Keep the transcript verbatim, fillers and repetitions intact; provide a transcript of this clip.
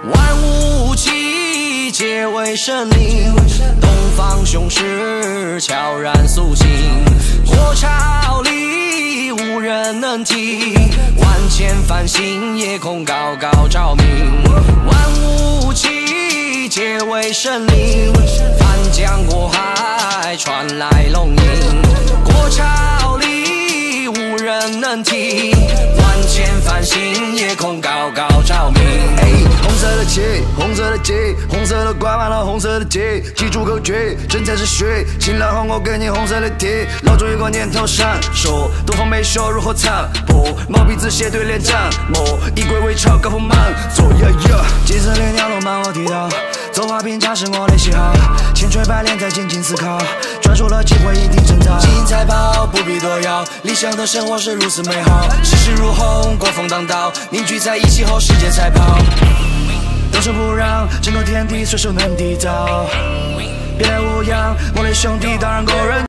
万物气，皆为神灵。东方雄狮悄然苏醒，国朝里无人能替。万千繁星，夜空高高照明。万物气，皆为神灵。翻江过海，传来龙吟。国朝里无人能替。万千繁星，夜空高高照明。 红色的旗，红色的旗，红色的挂满了红色的旗，记住口诀，真才是虚。青蓝红，我给你红色的 T， 老中一个年头闪烁，东方美秀如何残破？毛笔字写对联斩墨，以鬼为朝，高朋满座呀呀。金色的鸟笼满我地道，走花瓶茶是我的喜好，千锤百炼在静静思考，专属了机会一定征兆。 金银财宝不必多要，理想的生活是如此美好，世事如虹，国风当道，凝聚在一起后，时间赛跑。 动手不让，整个天地随手能缔造。别来无恙，我的兄弟当然够人。